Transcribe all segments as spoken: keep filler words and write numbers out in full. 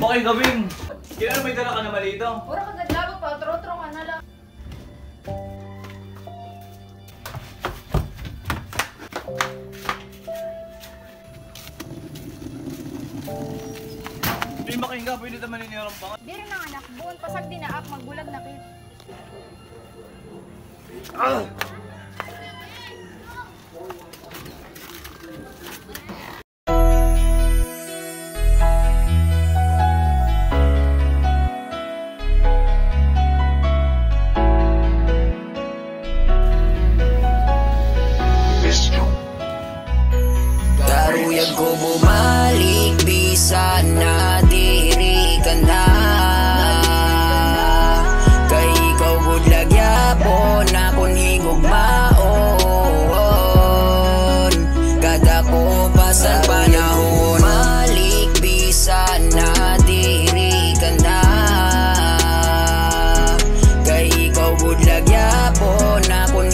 Bakay gawin. Kailan may dala ka na malito? Pura ka naglabot pa, otro-otro ka na lang. Hindi makahinga, pwede naman ninirang pa nga. Di rin ang anak, buon pasag dinaak, magbulag na kit. Ah! Karuyag ko bumalik, bisa na diri ka na. Kay ikaw gud lagyapon akong higugmaon. Kada ko pa sa panahon malik, bisa na diri ka na. Kay ikaw gud lagyapon akong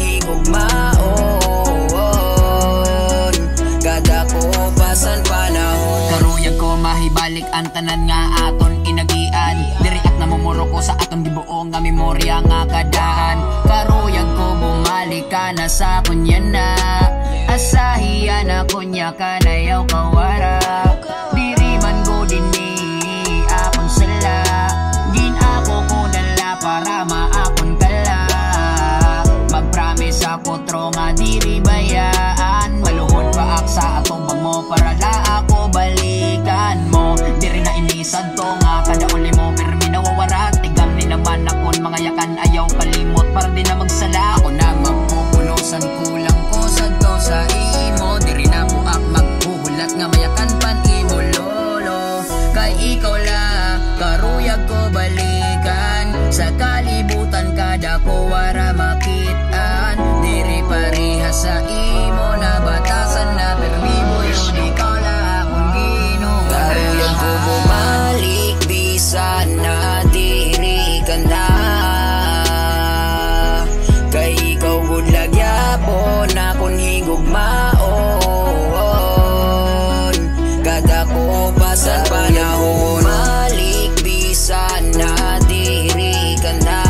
higugmaon. Kada ko pasan panahon karuyag ko mahibalik ang tanan nga aton inagian. Diriak na mumuro ko sa aton gibuo nga memorya nga kadaan. Karuyag ko bumalik ka na sa kunya na. Asahiya na kunya ka na yaw kawara. Diri man go dinhi akon sala. Gin ako ko dala para maakon kala. Magpromise ako tro nga diri bayaan. Maluhod pa ak sa atong bag mo para la ako balikan mo. Diri na inisad to nga kada uli mo pirmi nawawara. Tigam ni naman akon mga yakan ayaw kalimot para di na magsala. Ako na magpupulosan kulang ko sa to sa imo. Diri na po ak magpuhulat nga mayakan pan imo lolo. Kay ikaw la karuyag ko balikan. Sa kalibutan kada ko wara makitaan. Diri pareha sa imo na batasan na permi mo yun ikaw la akong ginoo. Karuyag ko bumalik, bisa na diri ka na. Kay ikaw gud lagyapon akong higugmaon. Kada ko pa sa panahon malik, bisa na diri ka na.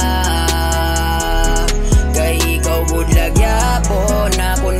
Kay ikaw gud lagyapon akong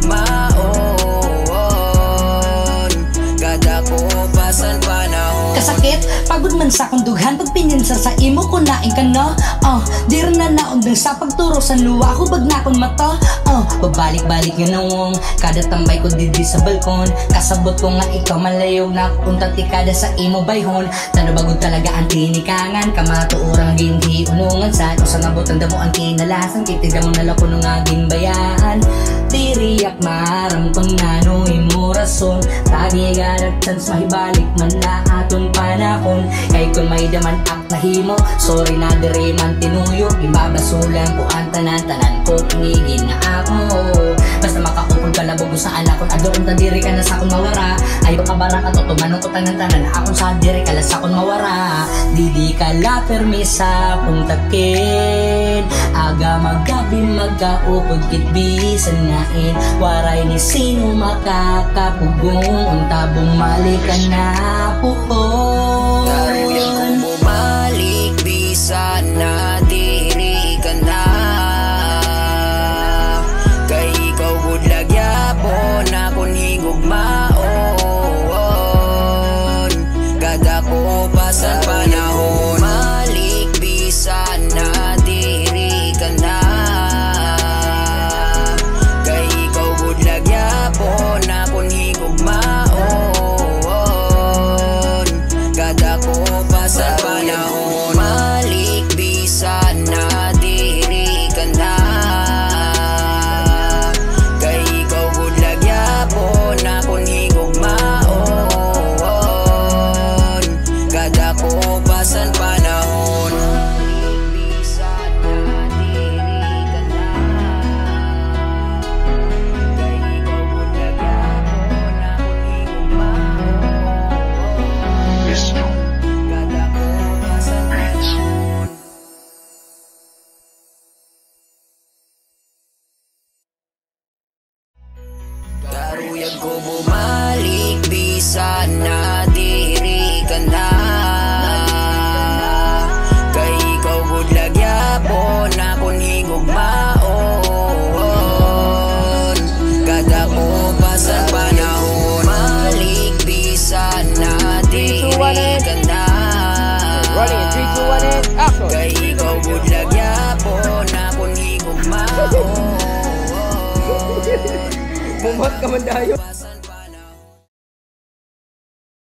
higugmaon. Kada ko pasan panahon kasakit, pagod man sa kundughan. Pagpinyansa sa imo ko naing ka no. Oh, di rin na naundang sa pagturo sa luwa ko bag na akong mata. Oh, babalik-balik yun nawong kada tambay ko didi sa balkon. Kasabot ko nga ikaw malayog na punta tikada sa imo bayhon. Tano bagod talaga ang tinikangan. Kamatuurang ginhi unungan sa kung sa nabutan damo ang kinalasan. Kitiga mo nala ko nung aging bayaan. Tiriyak maram kung nano imo rason. Tagi garag chance mahibalik man na aton panahon. Kay kung may daman ak nahimo, sorry na dire man tinuyo. Ibabasulan ko ang tanan-tanan ko tinigin na ako. Basta makaupol ka labog saan akon adon ta diri ka na sa akon mawara. Ayaw ka bara ka to tumanong ko tanan-tanan akon sa diri ka la sa akon mawara. Didi ka la permisa kung takin. Aga magabi magaupod kitbisan ngain. Waray ni sino makakapugong unta bumalik ka na puhon. Karuyag kong bumalik, bisa na diri ka na. Kay ikaw gud lagyapon akong higugmaon. Kada ko pasan panahon malik, bisa na diri ka na. Kay ikaw gud lagyapon akong higugmaon. Ready, action! Kay ikaw budlag yapon akong higugmaon. Bumat ka man dayo. Basan